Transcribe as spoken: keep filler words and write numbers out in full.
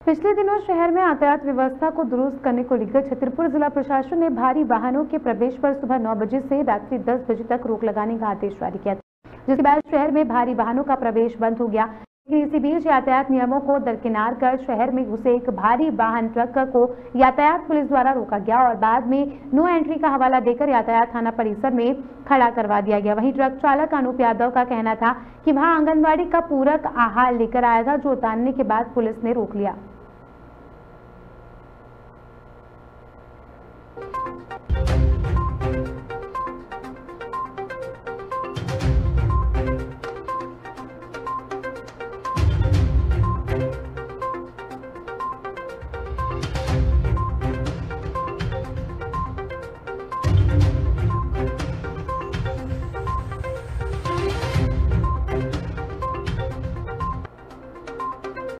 पिछले दिनों शहर में यातायात व्यवस्था को दुरुस्त करने को लेकर छतरपुर जिला प्रशासन ने भारी वाहनों के प्रवेश पर सुबह नौ बजे से रात्रि दस बजे तक रोक लगाने का आदेश जारी किया, जिसके बाद शहर में भारी वाहनों का प्रवेश बंद हो गया। लेकिन इसी बीच यातायात नियमों को दरकिनार कर शहर में घुसे एक भारी वाहन ट्रक को यातायात पुलिस द्वारा रोका गया और बाद में नो एंट्री का हवाला देकर यातायात थाना परिसर में खड़ा करवा दिया गया। वहीं ट्रक चालक अनूप यादव का कहना था कि वहां आंगनबाड़ी का पूरक आहार लेकर आया था, जो उतारने के बाद पुलिस ने रोक लिया।